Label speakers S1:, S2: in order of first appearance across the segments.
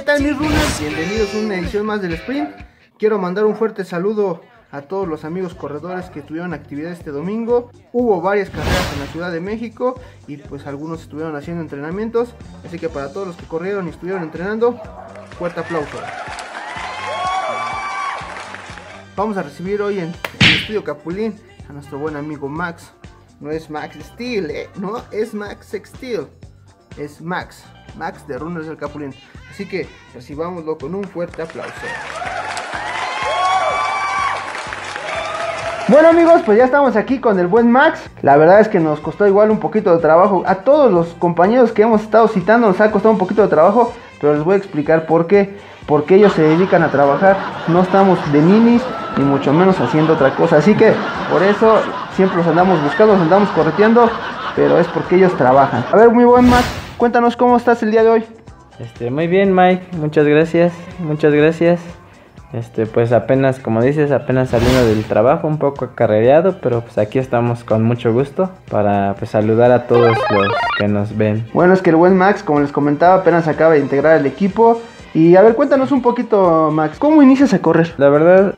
S1: tal mis runners? Bienvenidos a una edición más del sprint. Quiero mandar un fuerte saludo a todos los amigos corredores que tuvieron actividad este domingo. Hubo varias carreras en la Ciudad de México y pues algunos estuvieron haciendo entrenamientos. Así que para todos los que corrieron y estuvieron entrenando, fuerte aplauso. Vamos a recibir hoy en el estudio Capulín a nuestro buen amigo Max. No es Max Steel, no es Max Steel, es Max de Runners del Capulín. Así que recibámoslo con un fuerte aplauso. Bueno amigos, pues ya estamos aquí con el buen Max. La verdad es que nos costó igual un poquito de trabajo. A todos los compañeros que hemos estado citando nos ha costado un poquito de trabajo, pero les voy a explicar por qué. Porque ellos se dedican a trabajar. No estamos de ninis, ni mucho menos haciendo otra cosa. Así que por eso siempre los andamos buscando, los andamos correteando, pero es porque ellos trabajan. A ver, muy buen Max, cuéntanos cómo estás el día de hoy.
S2: Muy bien, Mike, muchas gracias. Pues apenas, como dices, apenas saliendo del trabajo, un poco acarreado, pero pues aquí estamos con mucho gusto para pues saludar a todos los que nos ven.
S1: Bueno, es que el buen Max, como les comentaba, apenas acaba de integrar el equipo. Y a ver, cuéntanos un poquito, Max, ¿cómo inicias a correr?
S2: La verdad,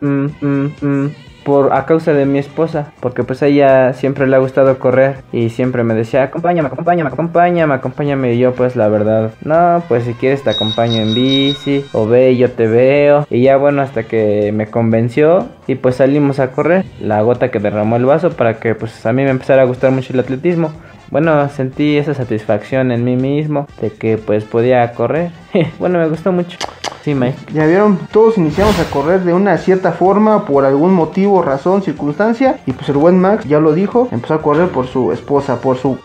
S2: a causa de mi esposa, porque pues a ella siempre le ha gustado correr y siempre me decía, acompáñame, y yo pues la verdad, no, pues si quieres te acompaño en bici, o ve, yo te veo, y ya bueno, hasta que me convenció y pues salimos a correr, la gota que derramó el vaso para que pues a mí me empezara a gustar mucho el atletismo. Bueno, sentí esa satisfacción en mí mismo de que pues podía correr. Bueno, me gustó mucho. Sí, Mike.
S1: Ya vieron, todos iniciamos a correr de una cierta forma, por algún motivo, razón, circunstancia. Y pues el buen Max ya lo dijo, empezó a correr por su esposa, por su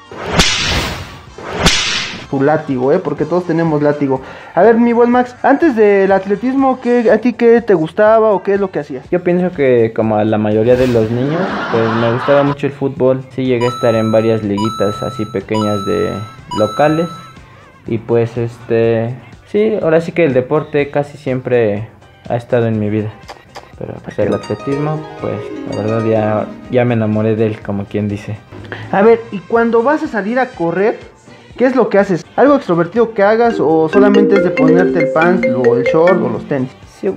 S1: látigo, porque todos tenemos látigo. A ver, mi buen Max, antes del atletismo, ¿a ti qué te gustaba o qué es lo que hacías?
S2: Yo pienso que como a la mayoría de los niños, pues me gustaba mucho el fútbol. Sí, llegué a estar en varias liguitas así pequeñas de locales. Y pues sí, ahora sí que el deporte casi siempre ha estado en mi vida. Pero pues el atletismo, pues la verdad ya me enamoré de él, como quien dice.
S1: A ver, y cuando vas a salir a correr, ¿qué es lo que haces? ¿Algo extrovertido que hagas o solamente es de ponerte el pants o el short o los tenis?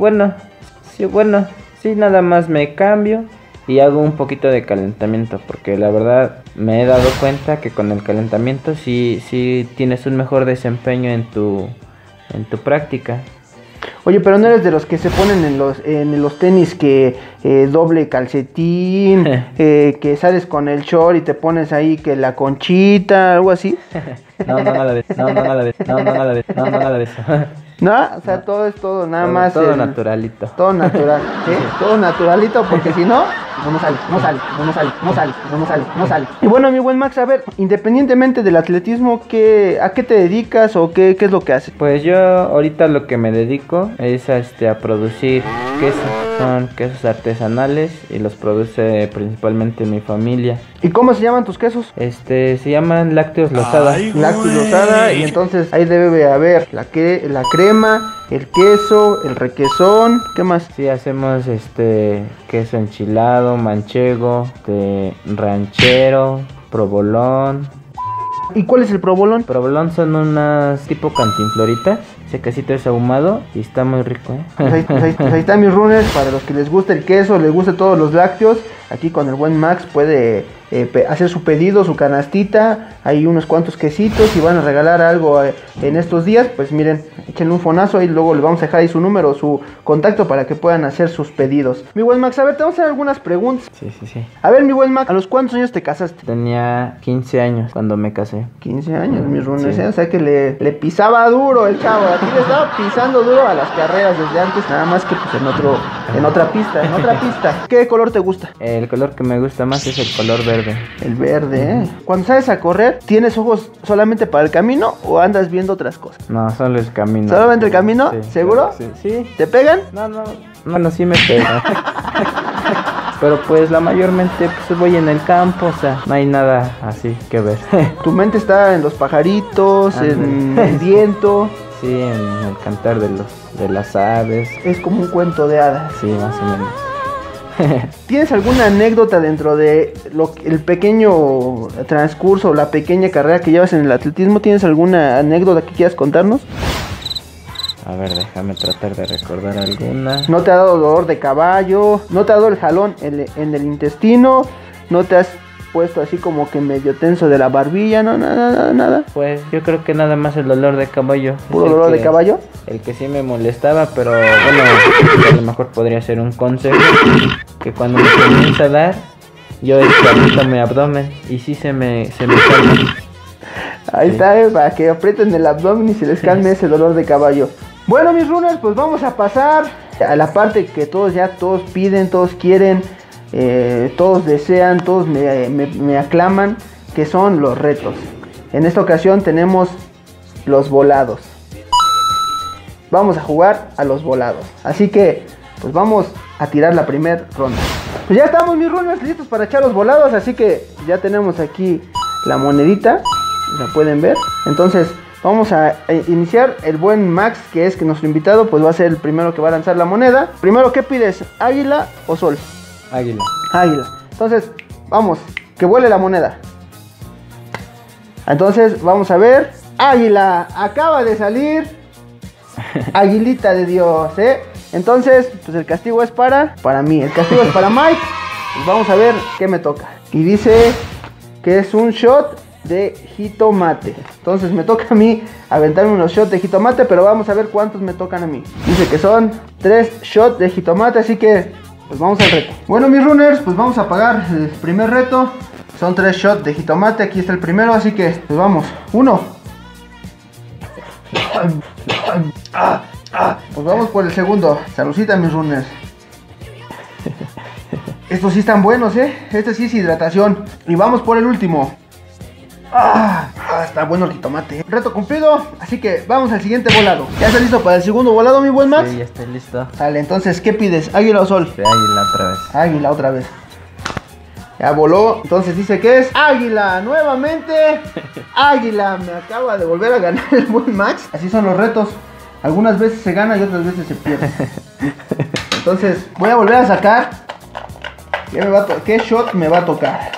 S1: Sí, nada más me cambio y hago un poquito de calentamiento, porque la verdad me he dado cuenta que con el calentamiento sí tienes un mejor desempeño en tu práctica. Oye, pero no eres de los que se ponen en los tenis que doble calcetín, que sales con el short y te pones ahí que la conchita, algo así.
S2: No, nada de eso.
S1: No, o sea, todo es todo, nada más.
S2: Todo naturalito.
S1: Todo natural, ¿sí? Todo naturalito, porque si no sale. Y bueno, mi buen Max, a ver, independientemente del atletismo, ¿a qué te dedicas o qué es lo que haces?
S2: Pues yo ahorita lo que me dedico es a producir quesos. Son quesos artesanales y los produce principalmente mi familia.
S1: ¿Y cómo se llaman tus quesos?
S2: Se llaman Lácteos Lozada.
S1: Lácteos Lozada, y entonces ahí debe haber la crema, el queso, el requesón, ¿qué más?
S2: Sí, hacemos queso enchilado, manchego, ranchero, provolón.
S1: ¿Y cuál es el provolón?
S2: Provolón son unas tipo cantinfloritas. Ese quesito es ahumado y está muy rico,
S1: Pues ahí están mis runners, para los que les gusta el queso, les gusta todos los lácteos. Aquí con el buen Max puede hacer su pedido, su canastita. Hay unos cuantos quesitos y van a regalar algo en estos días. Pues miren, échenle un fonazo y luego les vamos a dejar ahí su número, su contacto para que puedan hacer sus pedidos. Mi buen Max, a ver, te vamos a hacer algunas preguntas.
S2: Sí.
S1: A ver, mi buen Max, ¿a los cuántos años te casaste?
S2: Tenía 15 años cuando me casé.
S1: 15 años, mis runners, sí. O sea que le pisaba duro el chavo. Aquí le estaba pisando duro a las carreras desde antes, nada más que pues en otra pista. ¿Qué color te gusta?
S2: El color que me gusta más es el color verde.
S1: El verde, Cuando sales a correr, ¿tienes ojos solamente para el camino o andas viendo otras cosas?
S2: No, solo el camino.
S1: ¿Solamente el camino?
S2: Sí,
S1: ¿seguro?
S2: Sí.
S1: ¿Te pegan?
S2: No, sí me pegan. Pero pues la mayormente pues voy en el campo, o sea, no hay nada así que ver.
S1: Tu mente está en los pajaritos, en el viento.
S2: Sí, en el cantar de las aves.
S1: Es como un cuento de hadas.
S2: Sí, más o menos.
S1: ¿Tienes alguna anécdota dentro de el pequeño transcurso, la pequeña carrera que llevas en el atletismo? ¿Tienes alguna anécdota que quieras contarnos?
S2: A ver, déjame tratar de recordar alguna.
S1: ¿No te ha dado dolor de caballo? ¿No te ha dado el jalón en el intestino? ¿No te has puesto así como que medio tenso de la barbilla? No, nada.
S2: Pues yo creo que nada más el dolor de caballo.
S1: ¿Puro dolor de caballo?
S2: El que sí me molestaba, pero bueno, a lo mejor podría ser un consejo. Que cuando me comienza a dar, yo aprieto mi abdomen y sí se me calma.
S1: Ahí está, para que aprieten el abdomen y se les calme ese dolor de caballo. Bueno, mis runners, pues vamos a pasar a la parte que todos piden, todos quieren, todos desean, todos me aclaman, que son los retos. En esta ocasión tenemos los volados. Vamos a jugar a los volados. Así que, pues vamos a tirar la primera ronda. Pues ya estamos, mis runners, listos para echar los volados. Así que ya tenemos aquí la monedita. La pueden ver. Entonces vamos a iniciar. El buen Max, que es nuestro invitado, pues va a ser el primero que va a lanzar la moneda. Primero, ¿qué pides? ¿Águila o sol?
S2: Águila.
S1: Águila. Entonces, vamos, que vuele la moneda. Entonces, vamos a ver. Águila, acaba de salir. Aguilita de Dios, Entonces, pues el castigo es para mí. El castigo es para Mike. Pues vamos a ver qué me toca. Y dice que es un shot de jitomate. Entonces me toca a mí aventarme unos shots de jitomate, pero vamos a ver cuántos me tocan a mí. Dice que son 3 shots de jitomate, así que pues vamos al reto. Bueno, mis runners, pues vamos a pagar el primer reto. Son 3 shots de jitomate, aquí está el primero, así que pues vamos. 1. Pues vamos por el segundo. Saludcita, mis runners. Estos sí están buenos, Este sí es hidratación. Y vamos por el último. Está bueno el jitomate. Reto cumplido, así que vamos al siguiente volado. ¿Ya está listo para el segundo volado, mi buen Max?
S2: Sí, ya estoy listo.
S1: Sale, entonces, ¿qué pides? ¿Águila o sol?
S2: Sí, águila otra vez.
S1: Águila otra vez. Ya voló, entonces dice que es águila, nuevamente. Águila, me acaba de volver a ganar el buen Max. Así son los retos. Algunas veces se gana y otras veces se pierde. Entonces, voy a volver a sacar. ¿Qué shot me va a tocar?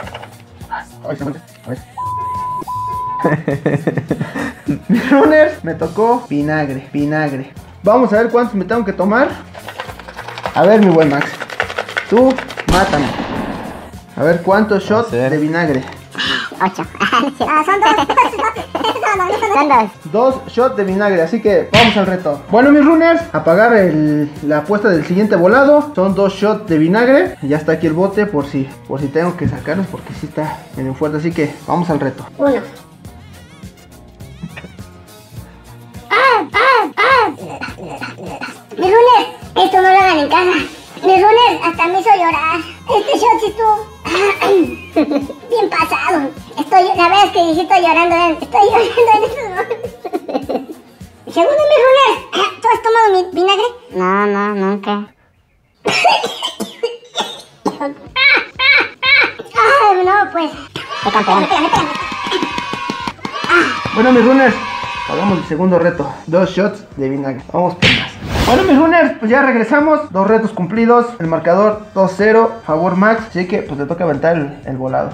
S1: Mis runners, me tocó vinagre. Vamos a ver cuántos me tengo que tomar. A ver, mi buen Max, tú mátame. A ver cuántos shots de vinagre.
S3: 8. Son 2.
S1: 2 shots de vinagre, así que vamos al reto. Bueno, mis runners, a pagar la apuesta del siguiente volado. Son 2 shots de vinagre. Ya está aquí el bote por si tengo que sacarlos, porque sí está medio fuerte. Así que vamos al reto.
S3: 1. Mis runners, esto no lo hagan en casa. Mis runners hasta me hizo llorar. Este shot sí estuvo bien pasado. La verdad es que sí estoy llorando en estos momentos. Segundo, mis runners, ¿tú has tomado vinagre? No, nunca. No, pues. Pégame.
S1: Bueno, mis runners, pagamos el segundo reto. 2 shots de vinagre. Vamos por más. Bueno, mis runners, pues ya regresamos. 2 retos cumplidos. El marcador 2-0, favor Max. Así que pues le toca aventar el volado.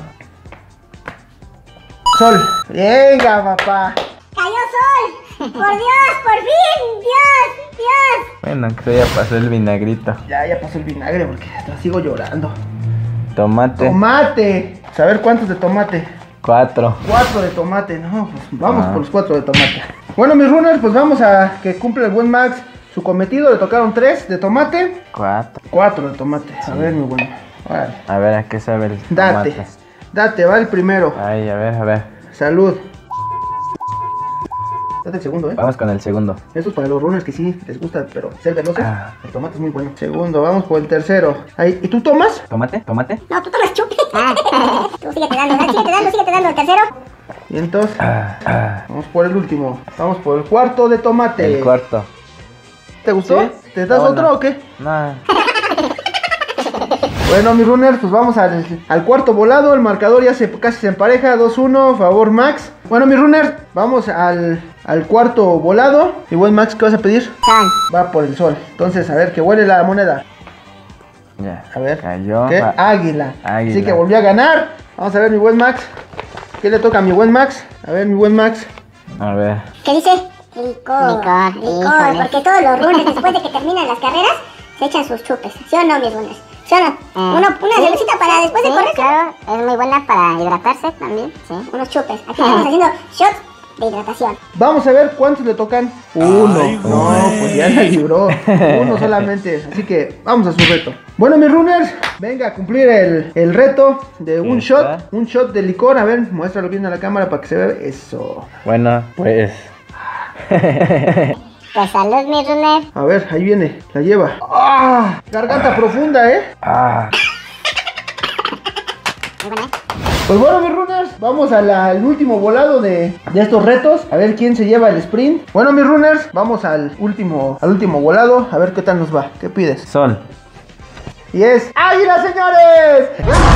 S1: Sol. Venga, papá.
S3: ¡Cayó sol! ¡Por Dios! ¡Por fin! ¡Dios!
S2: Bueno, que ya pasó el vinagrito.
S1: Ya pasó el vinagre porque hasta sigo llorando.
S2: Tomate.
S1: ¡Tomate! A ver cuántos de tomate.
S2: 4.
S1: 4 de tomate. No, pues vamos por los 4 de tomate. Bueno, mis runners, pues vamos a que cumple el buen Max su cometido. Le tocaron 3 de tomate. 4 de tomate. A ver, mi bueno. Vale.
S2: A ver, ¿a qué sabe el tomate?
S1: Date, va el primero.
S2: Ay, a ver.
S1: Salud. Date el segundo,
S2: Vamos con el segundo.
S1: Esto es para los runners que sí les gusta, pero ser veloces. El tomate es muy bueno. Segundo, vamos por el tercero. Ahí, ¿y tú tomas?
S2: ¿Tomate?
S3: No, tú tomas chupi. Tú síguete dando el tercero.
S1: Y entonces, vamos por el último. Vamos por el cuarto de tomate.
S2: El cuarto.
S1: ¿Te gustó?
S2: ¿Sí?
S1: ¿Te das otro o qué?
S2: No.
S1: Bueno, mis runners, pues vamos al cuarto volado. El marcador ya casi se empareja. 2-1, favor Max. Bueno, mis runners, vamos al cuarto volado. Y buen Max, ¿qué vas a pedir?
S3: Sol.
S1: Va por el sol. Entonces, a ver, que huele la moneda.
S2: Ya.
S1: A ver.
S2: Cayó.
S1: ¿Qué? Águila.
S2: Águila.
S1: Así que volvió a ganar. Vamos a ver, mi buen Max. ¿Qué le toca a mi buen Max? A ver, mi buen Max.
S2: A ver.
S3: ¿Qué dice? Licor,
S4: híjole.
S3: porque todos los runners después de que terminan las carreras se echan sus chupes, ¿sí o no, mis runners? ¿Sí o no? Una cervecita para después de correr.
S4: Claro, es muy buena para hidratarse también, sí.
S3: Unos chupes. Aquí estamos haciendo shots de hidratación.
S1: Vamos a ver cuántos le tocan. Uno. No, pues ya la libró. Uno solamente. Así que vamos a su reto. Bueno, mis runners, venga a cumplir el reto de un shot. Un shot de licor. A ver, muéstralo bien a la cámara para que se vea. Eso.
S2: Bueno, pues.
S4: Pues salud, mi runner.
S1: A ver, ahí viene. La lleva. ¡Ah! Garganta profunda, ¿eh?
S2: Ah,
S4: Muy buena,
S1: Pues bueno, mis runners, vamos al último volado de estos retos. A ver quién se lleva el sprint. Bueno, mis runners, vamos al último volado. A ver qué tal nos va. ¿Qué pides?
S2: Sol.
S1: Y es ¡Águila, señores!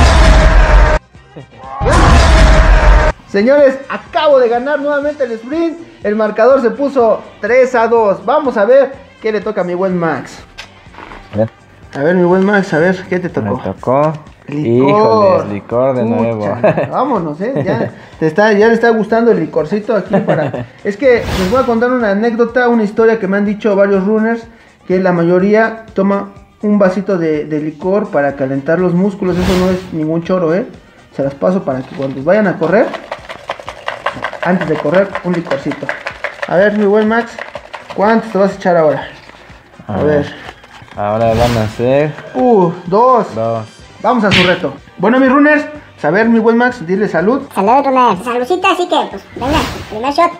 S1: Señores, acabo de ganar nuevamente el sprint. El marcador se puso 3-2. Vamos a ver qué le toca a mi buen Max. A ver, mi buen Max, a ver, ¿qué te tocó?
S2: Me tocó.
S1: Licor.
S2: Híjoles, licor de nuevo.
S1: Vámonos, ya le está gustando el licorcito aquí para. Es que les voy a contar una anécdota, una historia que me han dicho varios runners, que la mayoría toma un vasito de licor para calentar los músculos. Eso no es ningún choro, se las paso para que cuando vayan a correr, antes de correr, un licorcito. A ver, mi buen Max, ¿cuántos te vas a echar ahora? A ver.
S2: Ahora van a ser
S1: 2.
S2: 2.
S1: Vamos a su reto. Bueno, mis runners, a ver, mi buen Max, dile salud.
S4: salud, runner.
S3: Saludcita, así que, pues, venga, primer shot.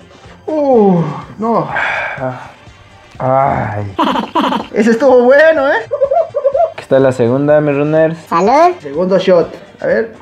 S1: No.
S2: Ay.
S1: Ese estuvo bueno,
S2: Aquí está la segunda, mis runners.
S4: Salud.
S1: Segundo shot. A ver.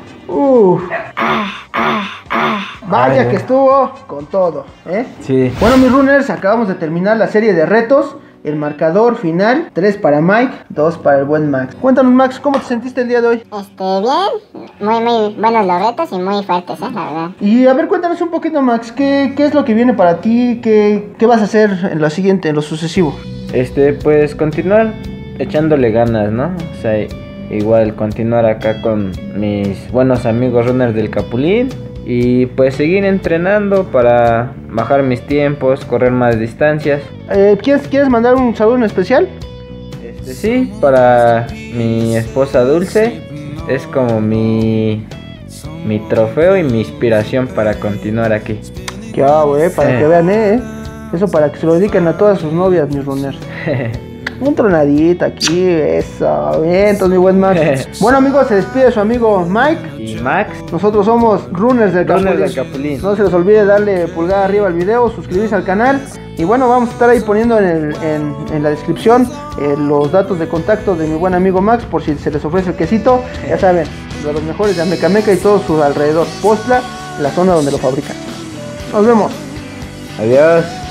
S1: Vaya
S2: Ay,
S1: que estuvo con todo,
S2: Sí.
S1: Bueno, mis runners, acabamos de terminar la serie de retos. El marcador final, 3 para Mike, 2 para el buen Max. Cuéntanos, Max, ¿cómo te sentiste el día de hoy?
S4: Bien. Muy buenos los retos y muy fuertes, la verdad.
S1: Y a ver, cuéntanos un poquito, Max, ¿qué es lo que viene para ti? ¿Qué vas a hacer en lo siguiente, en lo sucesivo?
S2: Pues continuar echándole ganas, ¿no? O sea, igual continuar acá con mis buenos amigos runners del Capulín. Y pues seguir entrenando para bajar mis tiempos, correr más distancias.
S1: ¿Quieres mandar un saludo en especial?
S2: Sí, para mi esposa Dulce. Es como mi trofeo y mi inspiración para continuar aquí.
S1: Que para que vean, eso para que se lo dediquen a todas sus novias, mis runners. Un tronadito aquí, eso, bien, entonces mi buen Max. Bueno, amigos, se despide su amigo Mike.
S2: Y Max.
S1: Nosotros somos Runners del
S2: Runners
S1: Capulín.
S2: del Capulín.
S1: No se les olvide darle pulgar arriba al video, suscribirse al canal. Y bueno, vamos a estar ahí poniendo en la descripción los datos de contacto de mi buen amigo Max, por si se les ofrece el quesito. Ya saben, de los mejores de Amecameca y todo su alrededor. Postla, la zona donde lo fabrican. Nos vemos.
S2: Adiós.